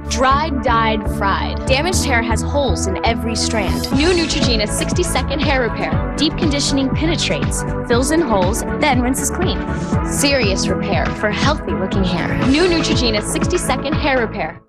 Dried, dyed, fried. Damaged hair has holes in every strand. New Neutrogena 60-second hair repair. Deep conditioning penetrates, fills in holes, then rinses clean. Serious repair for healthy-looking hair. New Neutrogena 60-second hair repair.